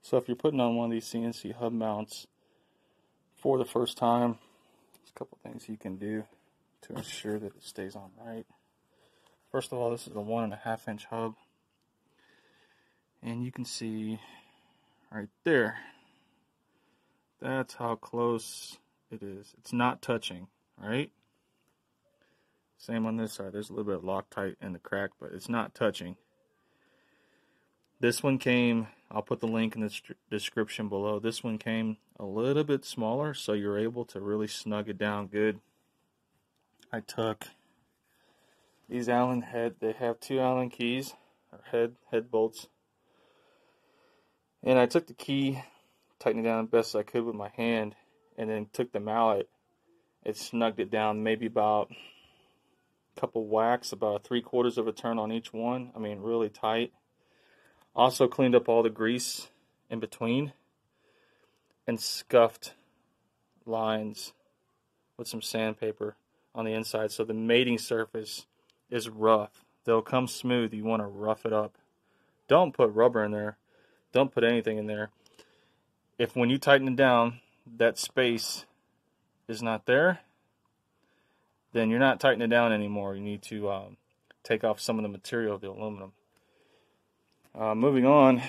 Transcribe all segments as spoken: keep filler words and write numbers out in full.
So if you're putting on one of these C N C hub mounts for the first time, there's a couple things you can do to ensure that it stays on right. First of all, this is a one and a half inch hub, and you can see right there, that's how close it is. It's not touching, right? Same on this side. There's a little bit of Loctite in the crack, but it's not touching. This one came, I'll put the link in the description below. This one came a little bit smaller, so you're able to really snug it down good. I took these Allen head, they have two Allen keys, or head, head bolts. And I took the key, tightened it down the best I could with my hand, and then took the mallet. It snugged it down maybe about a couple whacks, about three quarters of a turn on each one. I mean, really tight. Also cleaned up all the grease in between and scuffed lines with some sandpaper on the inside so the mating surface is rough. They'll come smooth. You want to rough it up. Don't put rubber in there. Don't put anything in there. If when you tighten it down, that space is not there, then you're not tightening it down anymore. You need to um, take off some of the material of the aluminum. Uh, moving on,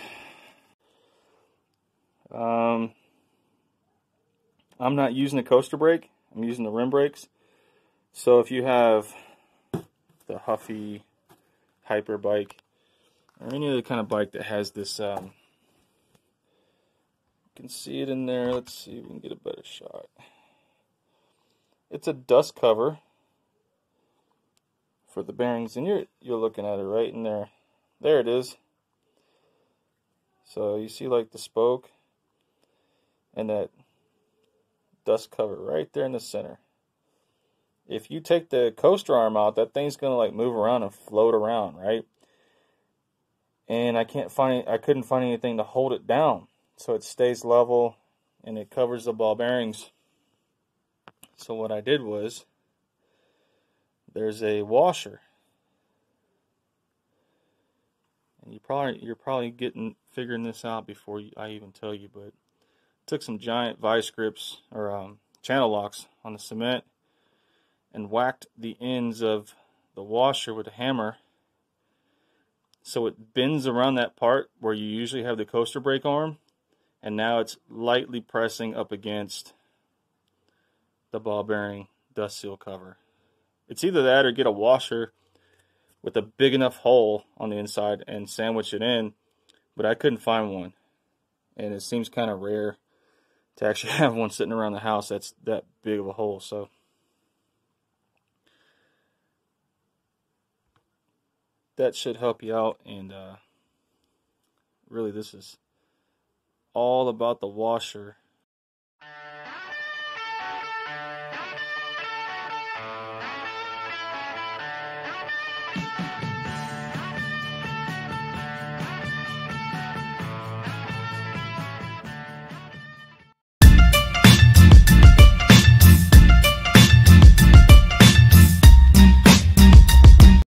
um, I'm not using a coaster brake. I'm using the rim brakes. So if you have the Huffy Hyper bike or any other kind of bike that has this, um, you can see it in there. Let's see if we can get a better shot. It's a dust cover for the bearings, and you're you're looking at it right in there. There it is. So you see like the spoke and that dust cover right there in the center. If you take the coaster arm out, that thing's gonna like move around and float around, right? And I can't find I couldn't find anything to hold it down, so it stays level and it covers the ball bearings. So what I did was, there's a washer. And you probably you're probably getting figuring this out before you, I even tell you, but took some giant vice grips or um, channel locks on the cement and whacked the ends of the washer with a hammer so it bends around that part where you usually have the coaster brake arm, and now it's lightly pressing up against the ball bearing dust seal cover. It's either that or get a washer with a big enough hole on the inside and sandwich it in, but I couldn't find one. And it seems kind of rare to actually have one sitting around the house that's that big of a hole. So that should help you out. And uh, really, this is all about the washer